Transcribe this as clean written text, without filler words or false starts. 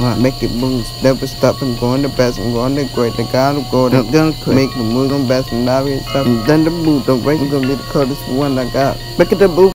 make it move, never stop and go on the best and go on the great. The guy who go to make the move on best and now it's up. Then the boot, the way we're gonna be the coldest one I got. Make it the boot.